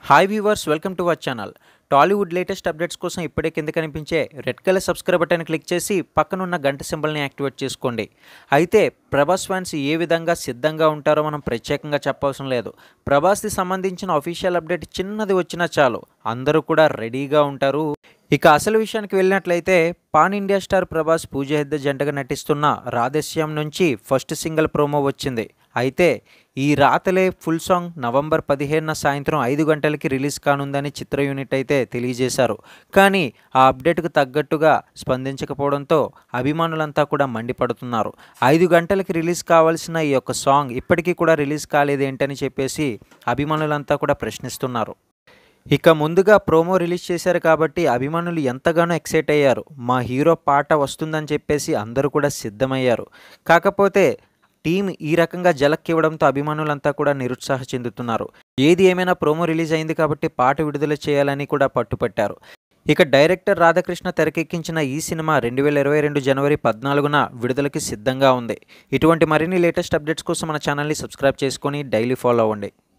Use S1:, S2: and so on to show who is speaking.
S1: Hi viewers, welcome to our channel. Tollywood latest updates కోసం ఇప్పుడే కింద కనిపించే red colour subscribe button click చేసి పక్కనున్న గంట సింబల్ని యాక్టివేట్ చేసుకోండి. అయితే ప్రభాస్ ఫ్యాన్స్ ఏ విధంగా సిద్ధంగా ఉంటారో మనం ప్రత్యేకంగా చెప్పవసరం లేదు. ప్రభాస్కి సంబంధించిన అఫీషియల్ అప్డేట్ చిన్నది వచ్చినా చాలు అందరూ కూడా రెడీగా ఉంటారు. ఇక అసలు విషయానికి వెళ్ళినట్లయితే pan India star Prabhas Pooja Hegde జంటగా నటిస్తున్న రాధేశ్యామ్ నుంచి ఫస్ట్ సింగిల్ ప్రోమో వచ్చింది. అయితే ఈ రాతలే ఫుల్ సాంగ్ నవంబర్ 15న సాయంత్రం 5 గంటలకి రిలీజ్ కానుందని చిత్ర యూనిట్ అయితే తెలియజేశారు. కానీ ఆ అప్డేట్కు తగ్గట్టుగా స్పందించకపోవడంతో అభిమానులంతా కూడా మండిపడుతున్నారు. 5 గంటలకి రిలీజ్ కావాల్సిన ఈ యొక్క సాంగ్ ఇప్పటికీ కూడా రిలీజ్ కాలేదేంటని చెప్పేసి అభిమానులంతా కూడా ప్రశ్నిస్తున్నారు. ఇక ముందుగా ప్రోమో రిలీజ్ చేశారు కాబట్టి అభిమానులు ఎంతగానో ఎక్సైట్ అయ్యారు. మా హీరో పాట వస్తుందని చెప్పేసి అందరూ కూడా సిద్ధమయ్యారు. కాకపోతే టీం ఈ రకంగా జలక్కివ్వడంతో అభిమానులంతా కూడా నిరుత్సాహ చెందుతున్నారు. ఏది ఏమైనా ప్రోమో రిలీజ్ అయింది కాబట్టి పాట విడుదల చేయాలని కూడా పట్టుపట్టారు. ఇక డైరెక్టర్ రాధాకృష్ణ తెరకెక్కించిన ఈ సినిమా 2022 జనవరి 14న విడుదలకి సిద్ధంగా ఉంది. ఇటువంటి మరిన్ని లేటెస్ట్ అప్డేట్స్ కోసం మన ఛానల్ని సబ్స్క్రైబ్ చేసుకొని డైలీ ఫాలో అవ్వండి.